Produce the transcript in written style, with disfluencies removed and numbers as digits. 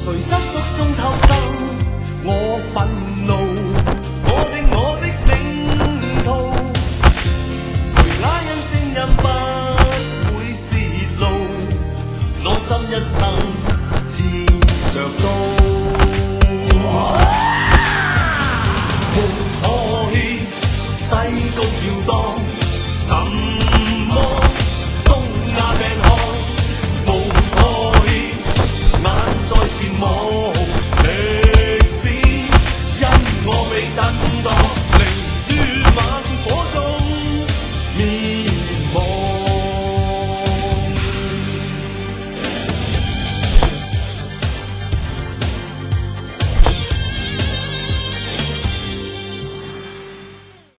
谁失足中偷生？我愤怒，我的领土，谁啞忍声音不会泄露？我心一生持着刀。無可欺，世局搖蕩。